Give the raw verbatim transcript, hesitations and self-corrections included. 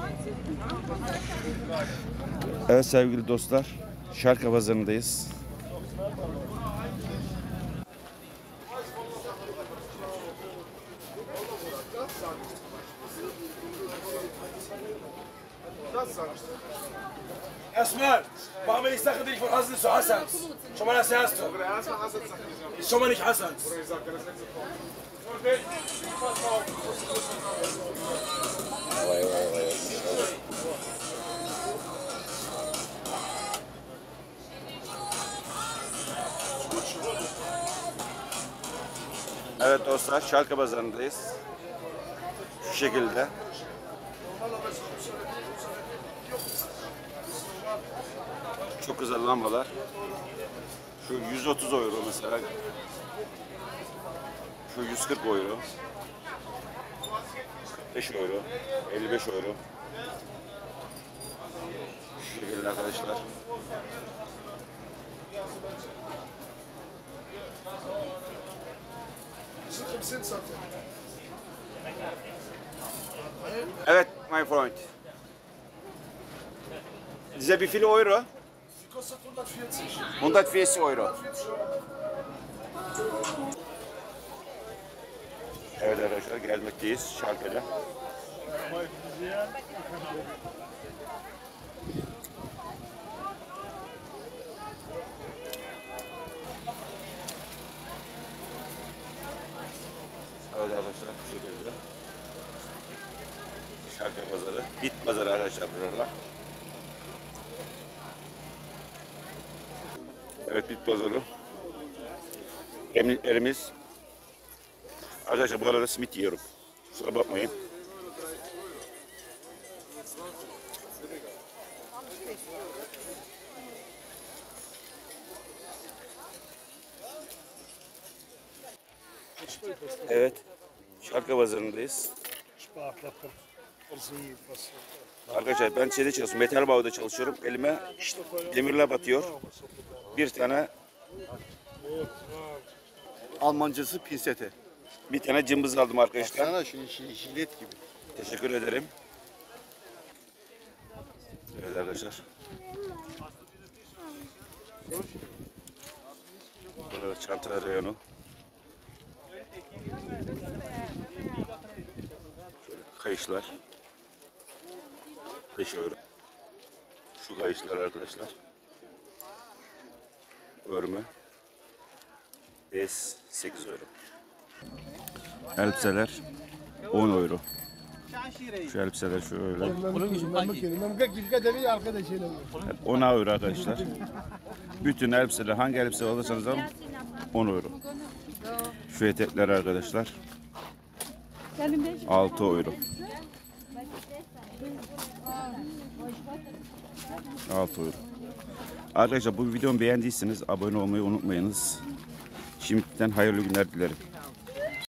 Evet sevgili dostlar, Şarka Pazarı'ndayız. Erstmal, machen wir die Sache, die ich von Hasan zu Hasan. Schon mal das Erste. Ist schon mal nicht Hasan. Vay vay vay. Evet dostlar, Şarka Pazarı'ndayız. Şu şekilde. Çok güzel lambalar. Şu yüz otuz euro mesela. Şu yüz kırk euro. beş euro. elli beş euro. Şu şekilde arkadaşlar. Evet, my friend. Diese wie viele Euro? Kostet hundertvierzig. hundertvierzig Euro. Evet arkadaşlar, gelmekteyiz Şarkı'da. Evet arkadaşlar, bu şekilde. Şarkı pazarı, bit pazarı arkadaşlar buralar. Evet, bit pazarı. Elimlerimiz. Arkadaşlar bu arada simit yiyorum. Kusura bakmayın. Evet, Şarkı Pazarı'ndayız. Arkadaşlar ben şeyde çalışıyorum, metal bağda çalışıyorum. Elime demirler batıyor. Bir tane Almancası pinsete. bir tane cımbız aldım arkadaşlar. Sana şu jilet gibi. Teşekkür ederim. Evet arkadaşlar. Burada çanta reyonu. Şöyle kayışlar. beş euro. Şu kayışlar arkadaşlar. Örme. beş sekiz euro. Elbiseler on euro. Şu elbiseler şöyle. Hep on euro arkadaşlar. Bütün elbiseler, hangi elbise alırsanız alın on euro. Şu etekler arkadaşlar altı euro. altı euro. Arkadaşlar bu videomu beğendiyseniz abone olmayı unutmayınız. Şimdiden hayırlı günler dilerim.